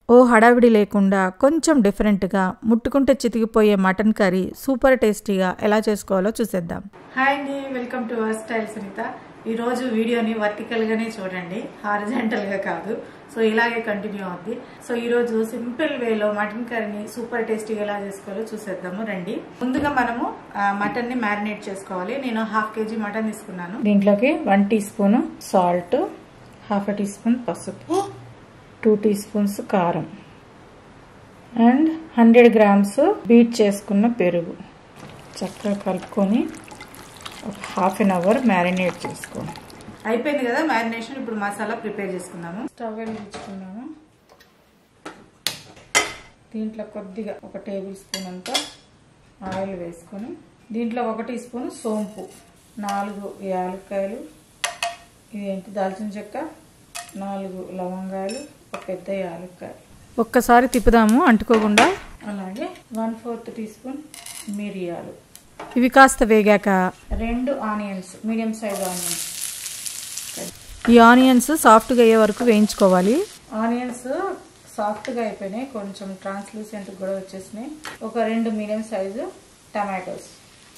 ఓ హడావిడి లేకుండా కొంచెం డిఫరెంట్గా ముట్టుకుంటే చితికిపోయే మటన్ కర్రీ సూపర్ టేస్టీగా ఎలా చేసుకోవాలో చూసేద్దాం. హాయ్ అండి, welcome to our style Sunitha. ఈరోజు వీడియోని వర్టికల్గానే చూడండి, హారిజాంటల్గా కాదు. సో ఇలాగే కంటిన్యూ అవుద్ది. సో ఈరోజు సింపుల్ వేలో మటన్ కర్రీని సూపర్ టేస్టీగా ఎలా చేసుకోవాలో చూసేద్దాము రండి. ముందుగా మనము మటన్ని మ్యారినేట్ చేసుకోవాలి. నేను 1/2 kg మటన్ తీసుకున్నాను. దీంట్లోకి 1 teaspoon salt, 1/2 teaspoon పసుపు, 2 టీ స్పూన్స్ కారం అండ్ 100 గ్రామ్స్ బీట్ చేసుకున్న పెరుగు చక్కగా కలుపుకొని ఒక 1/2 అవర్ మ్యారినేట్ చేసుకోండి. అయిపోయింది కదా మ్యారినేషన్. ఇప్పుడు మసాలా ప్రిపేర్ చేసుకుందాము. స్టవ్ వెలిగించుకున్నాము. దీంట్లో కొద్దిగా 1 టేబుల్ స్పూన్ అంతా ఆయిల్ వేసుకొని దీంట్లో 1 టీ స్పూన్ సోంపు, 4 యాలక్కాయలు, ఇదేంటి దాల్చిన చెక్క, 4 లవంగాలు, ఒక పెద్ద యాలక్కాయ. ఒక్కసారి తిప్పుదాము అంటుకోకుండా. అలాగే 1/4 టీ స్పూన్ మిరియాలు. ఇవి కాస్త వేగాక 2 ఆనియన్స్, మీడియం సైజ్ ఆనియన్స్. ఈ ఆనియన్స్ సాఫ్ట్గా అయ్యే వరకు వేయించుకోవాలి. ఆనియన్స్ సాఫ్ట్గా అయిపోయినాయి, కొంచెం ట్రాన్స్లూసెంట్ కూడా వచ్చేసినాయి. ఒక 2 మీడియం సైజు టమాటోస్.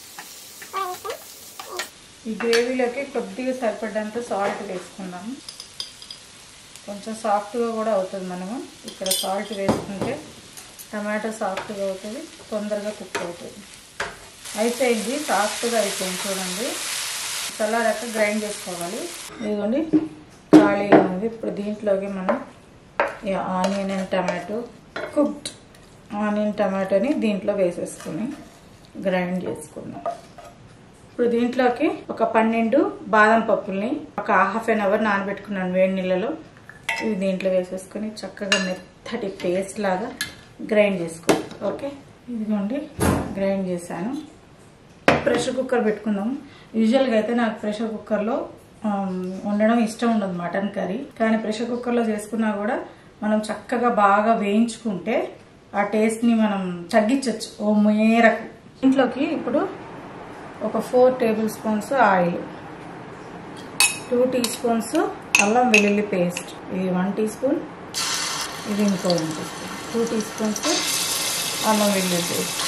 ఈ గ్రేవీలోకి కొద్దిగా సరిపడ్డంత సాల్ట్ వేసుకుందాము. కొంచెం సాఫ్ట్గా కూడా అవుతుంది. మనము ఇక్కడ సాల్ట్ వేసుకుంటే టమాటో సాఫ్ట్గా అవుతుంది, తొందరగా కుక్ అవుతుంది. అయిపోయింది, సాఫ్ట్గా అయిపోయింది చూడండి. చల్లారాక గ్రైండ్ చేసుకోవాలి. ఇదిగోండి ఖాళీగా ఉంది. ఇప్పుడు దీంట్లోకి మనం ఈ onion and tomato, cooked onion టమాటోని దీంట్లో వేసేసుకుని గ్రైండ్ చేసుకుందాం. ఇప్పుడు దీంట్లోకి ఒక 12 బాదం పప్పుల్ని ఒక 1/2 అవర్ నానబెట్టుకున్నాను వేడి నీళ్ళలో. ఇవి దీంట్లో వేసేసుకొని చక్కగా మెత్తటి పేస్ట్ లాగా గ్రైండ్ చేసుకోండి. ఓకే, ఇదిగోండి గ్రైండ్ చేశాను. ప్రెషర్ కుక్కర్ పెట్టుకుందాం. యూజువల్గా అయితే నాకు ప్రెషర్ కుక్కర్లో వండడం ఇష్టం ఉండదు మటన్ కర్రీ, కానీ ప్రెషర్ కుక్కర్లో చేసుకున్నా కూడా మనం చక్కగా బాగా వేయించుకుంటే ఆ టేస్ట్ని మనం తగ్గించవచ్చు ఓ మేరకు. ఇంట్లోకి ఇప్పుడు ఒక 4 table spoons oil, 2 tea spoons అల్లం వెల్లుల్లి పేస్ట్, ఇది 1 టీ స్పూన్, ఇది ఇంకో 1 టీ స్పూన్, 2 టీ స్పూన్స్ అల్లం వెల్లుల్లి పేస్ట్.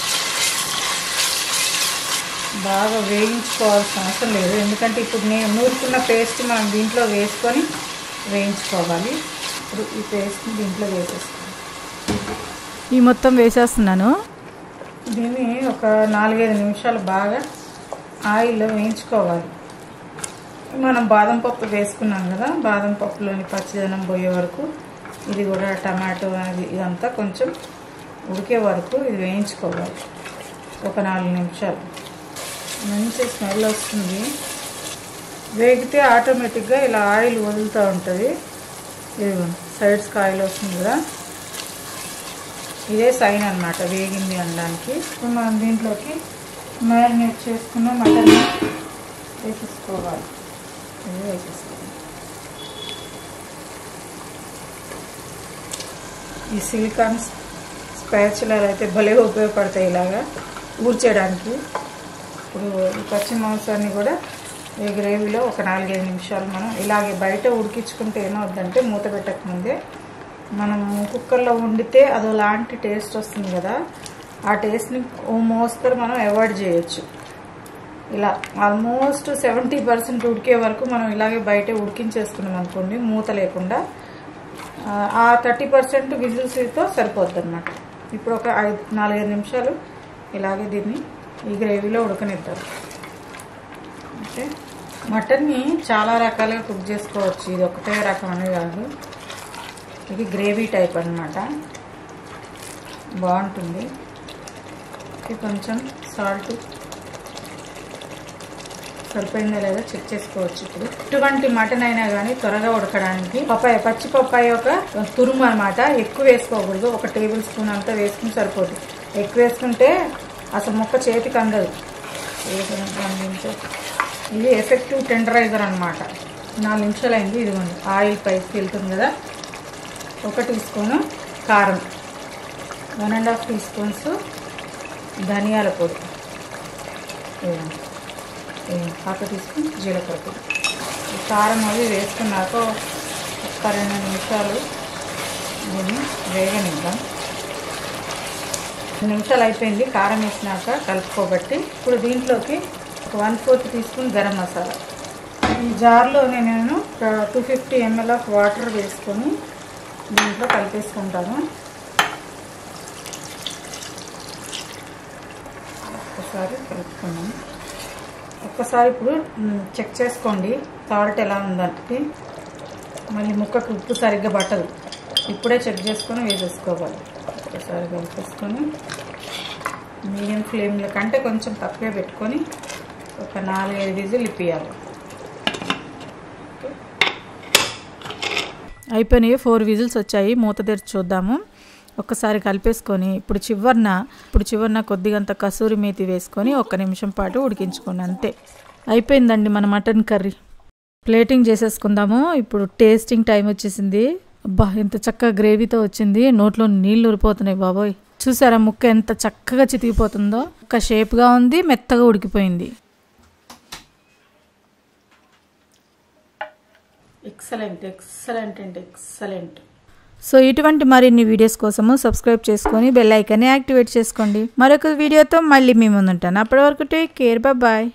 బాగా వేయించుకోవాల్సిన అవసరం లేదు, ఎందుకంటే ఇప్పుడు నేను నూరుకున్న పేస్ట్ మనం దీంట్లో వేసుకొని వేయించుకోవాలి. ఇప్పుడు ఈ పేస్ట్ని దీంట్లో వేసేసుకోవాలి. ఈ మొత్తం వేసేస్తున్నాను. దీన్ని ఒక 4-5 నిమిషాలు బాగా ఆయిల్లో వేయించుకోవాలి. మనం బాదం పప్పు వేసుకున్నాం కదా, బాదం పప్పులోని పచ్చిదనం పోయే వరకు, ఇది కూడా టమాటో అనేది ఇదంతా కొంచెం ఉడికే వరకు ఇది వేయించుకోవాలి. ఒక 4 నిమిషాలు. మంచి స్మెల్ వస్తుంది. వేగితే ఆటోమేటిక్గా ఇలా ఆయిల్ వదులుతూ ఉంటుంది. ఇది సైడ్స్కి ఆయిల్ వస్తుంది కదా, ఇదే సైన్ అన్నమాట వేగింది అనడానికి. ఇప్పుడు మనం దీంట్లోకి మ్యారినేట్ చేసుకున్న మటన్ వేసేసుకోవాలి. ఇది వేసేసుకోవాలి. ఈ సిలికాన్ స్పాచులాలు అయితే భలే ఉపయోగపడతాయి ఇలాగా ఊడ్చేయడానికి. ఇప్పుడు ఈ పచ్చి మాంసాన్ని కూడా ఈ గ్రేవీలో ఒక 4-5 నిమిషాలు మనం ఇలాగే బయట ఉడికించుకుంటే ఏమవుద్దంటే మూత పెట్టకముందే మనం కుక్కర్లో వండితే అదో లాంటి టేస్ట్ వస్తుంది కదా, ఆ టేస్ట్ని మోస్తరు మనం అవాయిడ్ చేయొచ్చు. ఇలా ఆల్మోస్ట్ 70% ఉడికే వరకు మనం ఇలాగే బయట ఉడికించేసుకున్నాం అనుకోండి మూత లేకుండా, ఆ 30% విజిల్స్తో సరిపోద్ది అన్నమాట. ఇప్పుడు ఒక 4-5 నిమిషాలు ఇలాగే దీన్ని ఈ గ్రేవీలో ఉడకనిద్దాం. ఓకే, మటన్ని చాలా రకాలుగా కుక్ చేసుకోవచ్చు, ఇది ఒకటే రకం అనేది కాదు. ఇది గ్రేవీ టైప్ అన్నమాట, బాగుంటుంది. కొంచెం సాల్ట్ సరిపోయిందో లేదో చెక్ చేసుకోవచ్చు. ఇప్పుడు ఇటువంటి మటన్ అయినా కానీ త్వరగా ఉడకడానికి పచ్చి పప్పాయి ఒక తురుము అనమాట, ఎక్కువ వేసుకోకూడదు. 1 టేబుల్ స్పూన్ అంతా వేసుకుని సరిపోతుంది. ఎక్కువ వేసుకుంటే అసలు ముక్క చేతికి అందదు. ఇది ఎఫెక్టివ్ టెండరైజర్ అనమాట. 4 నిమిషాలు అయింది. ఇదిగోండి ఆయిల్ పైకి వెళ్తుంది కదా. 1 టీ స్పూను కారం, 1.5 టీ స్పూన్స్ ధనియాల పొడి, 1/2 టీ స్పూన్ జీలకర్ర పొడి. కారం అవి వేసుకున్నాక ఒక 2 నిమిషాలు దీన్ని వేగనిద్దాం. 2 నిమిషాలు అయిపోయింది కారం వేసినాక కలుపుకోబట్టి. ఇప్పుడు దీంట్లోకి 1/4 టీ స్పూన్ గరం మసాలా. ఈ జార్లోనే నేను 250 ml ఆఫ్ వాటర్ వేసుకొని దీంట్లో కలిపేసుకుంటాను. ఒక్కసారి కలుపుకున్నాను. ఒక్కసారి ఇప్పుడు చెక్ చేసుకోండి సాల్ట్ ఎలా ఉందంటే. మళ్ళీ ముక్కకు ఉప్పు సరిగ్గా పట్టదు. ఇప్పుడే చెక్ చేసుకొని వేసేసుకోవాలి. ఒకసారి కలిపేసుకొని మీడియం ఫ్లేమ్లో కంటే కొంచెం తక్కువే పెట్టుకొని ఒక 4-5 విజిల్ ఇప్పియాలి. అయిపోయినాయి. 4 విజిల్స్ వచ్చాయి. మూత తెరిచి చూద్దాము. ఒక్కసారి కలిపేసుకొని ఇప్పుడు చివరిన కొద్దిగంత కసూరి మేతి వేసుకొని 1 నిమిషం పాటు ఉడికించుకోండి. అంతే, అయిపోయిందండి మన మటన్ కర్రీ. ప్లేటింగ్ చేసేసుకుందాము. ఇప్పుడు టేస్టింగ్ టైం వచ్చేసింది. అబ్బా, ఎంత చక్కగా గ్రేవీతో వచ్చింది. నోట్లో నీళ్ళు ఊరిపోతున్నాయి బాబోయ్. చూసారా ముక్క ఎంత చక్కగా చితికిపోతుందో. ఒక షేప్గా ఉంది, మెత్తగా ఉడికిపోయింది. Excellent excellent and excellent. So ఇటువంటి మరిన్ని వీడియోస్ కోసము సబ్స్క్రైబ్ చేసుకొని బెల్ ఐకాన్ని యాక్టివేట్ చేసుకోండి. మరొక వీడియోతో మళ్ళీ మీ ముందు ఉంటాను. అప్పటి వరకు టేక్ కేర్, బాయ్.